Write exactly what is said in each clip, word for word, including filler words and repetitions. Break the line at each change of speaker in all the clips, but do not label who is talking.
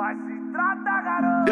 Vai se tratar,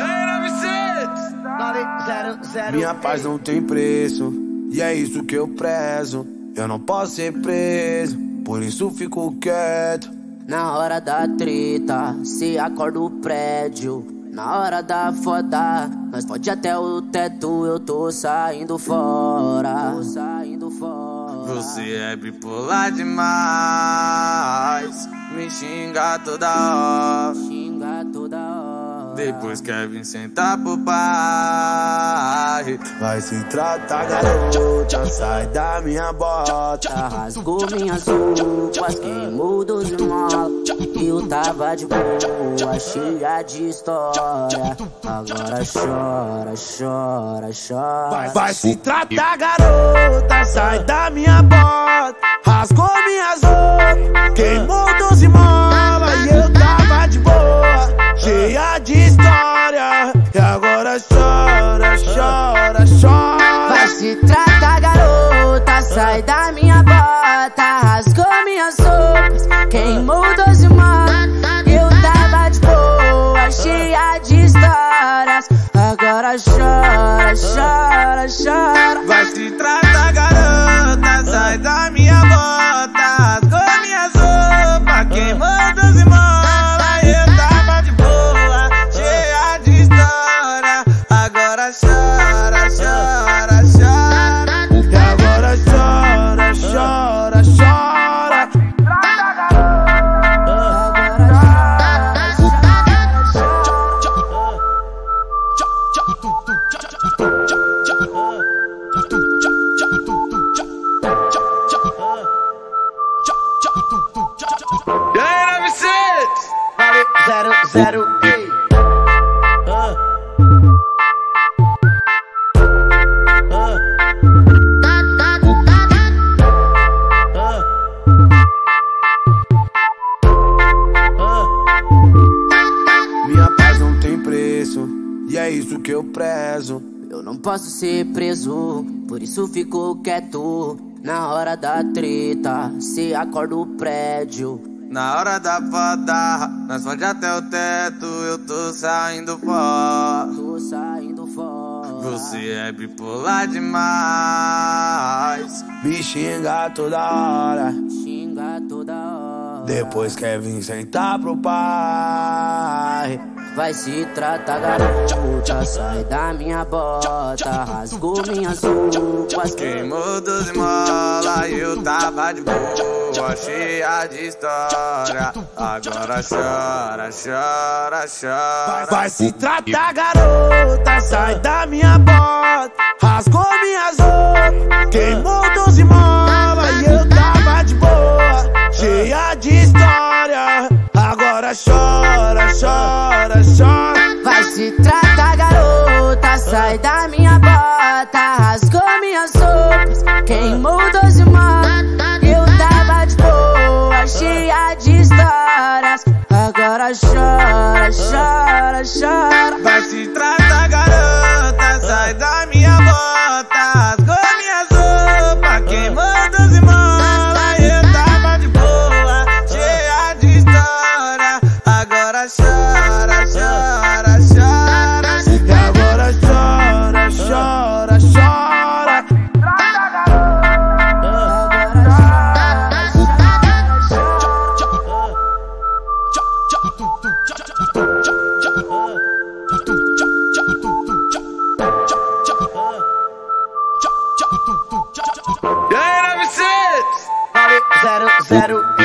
garoto.
Minha paz não tem preço, e é isso que eu prezo. Eu não posso ser preso, por isso fico quieto.
Na hora da treta, se acorda o prédio. Na hora da foda, nós pode até o teto. Eu tô saindo fora, tô saindo fora.
Você é bipolar demais, me xinga toda hora,
xinga toda hora.
Depois quer vir sentar pro pai. Vai se tratar, garota, sai da minha bota.
Rasgou minhas roupas, queimou doze molas. Eu tava de boa, cheia de história. Agora chora, chora, chora.
Vai, vai se tratar, garota, sai da minha bota. Rasgou minhas roupas, queimou doze molas. E eu tava de boa, cheia de história. E agora chora, chora, chora.
Vai se tratar, garota, sai da minha bota. Rasgou minhas roupas, queimou doze molas. Eu tava de boa, cheia de histórias. Agora chora, chora, chora.
Vai se tratar, garota, sai da minha bota. Rasgou minhas roupas, queimou doze molas. Eu tava de boa, cheia de história. Agora chora, chora, chora. E agora chora, chora, chora.
Zero, zero, ei.
Minha paz não tem preço, e é isso que eu prezo.
Eu não posso ser preso, por isso fico quieto. Na hora da treta, se acorda o prédio.
Na hora da foda, nós pode até o teto. Eu tô saindo fora,
tô saindo fora.
Você é bipolar demais, me xinga toda hora,
xinga toda hora.
Depois quer vir sentar pro pai.
Vai se tratar, garota, sai da minha bota. Rasgou minhas roupas,
queimou doze molas. E eu tava de boa, cheia de história. Agora chora, chora, chora. Vai se tratar, garota, sai da minha bota. Rasgou minhas roupas, queimou doze molas. E eu tava de boa, cheia de história. Agora chora, chora, chora.
Vai se tratar, garota, sai da minha bota. Rasgou minhas roupas, queimou doze molas. Eu tava de boa, cheia de histórias. Agora chora, chora, chora.
Vai se tratar, garota, sai da minha bota. Rasgou minhas roupas, queimou doze molas. Eu tava de boa, cheia de história. Agora chora, chora, chora. E agora chora, chora, chora.
Zero, zero.